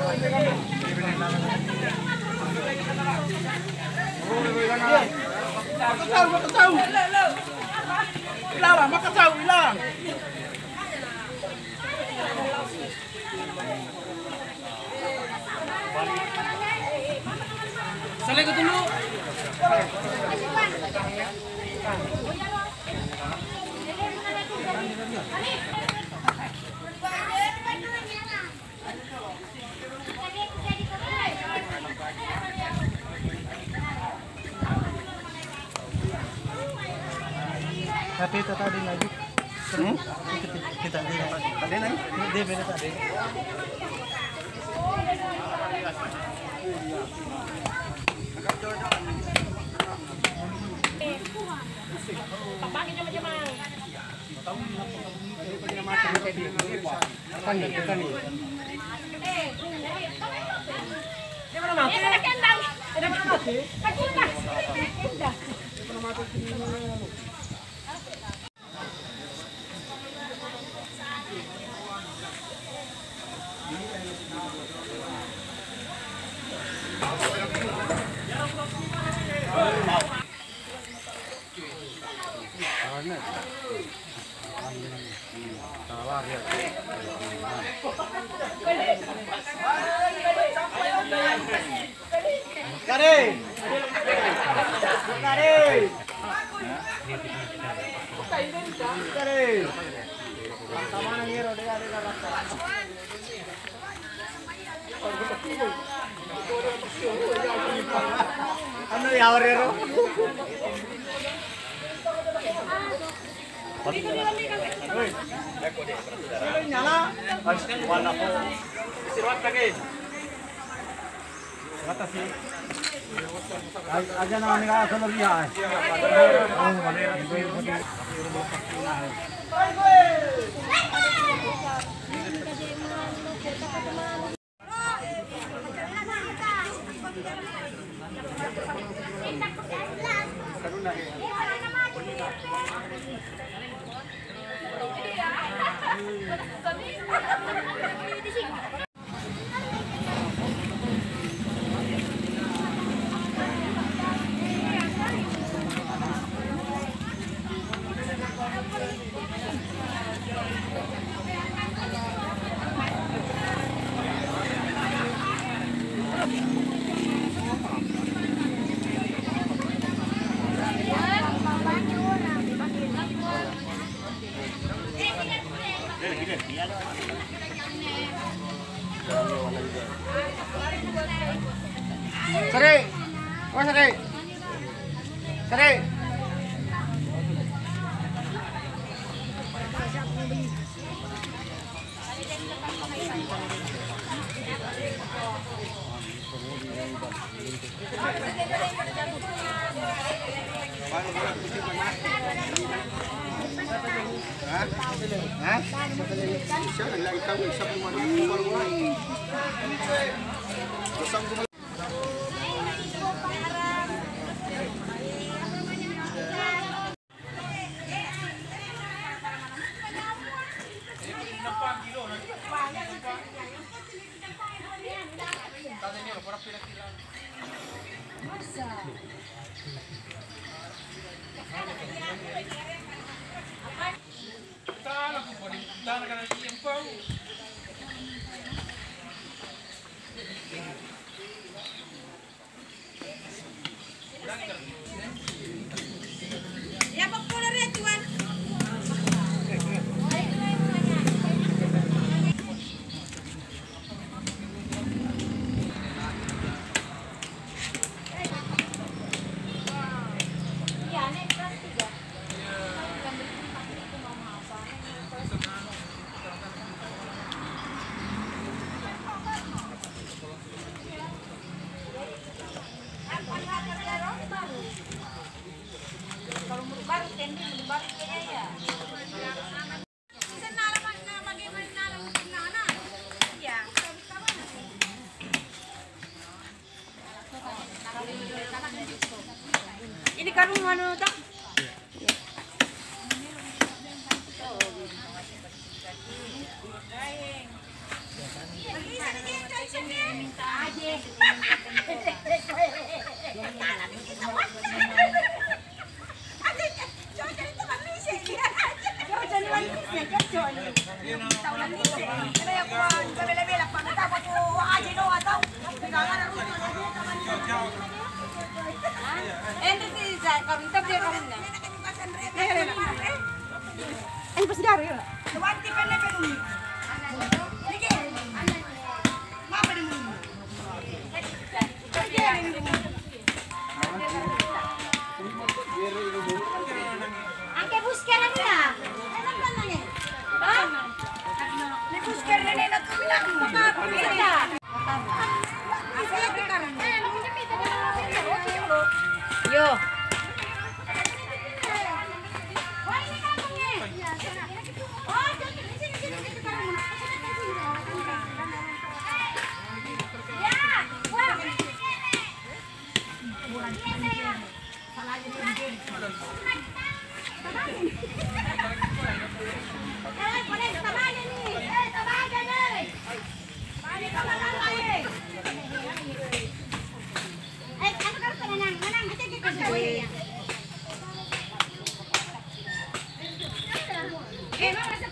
Makataw. Ilang, makataw, ilang. Salay ko dulu. Tapi itu tadi lagi. Kita tadi lagi. Tadi lagi? Dia beda tadi. Ano yawarero? Oi. Nyala. Warna ko. Sirat lagi. Kata sih. Aja na nila sa lobby ay. Oh, malera. Sari, oh sari, sari. Hah? Siya naglaing tawo isa mo man ini kan ano tak? Iya. Angke busker na nila. Enak ka lang eh. Ha? Ni busker na nila tumilang. Baka bisa. Asaya ka karon. Yo. Eh,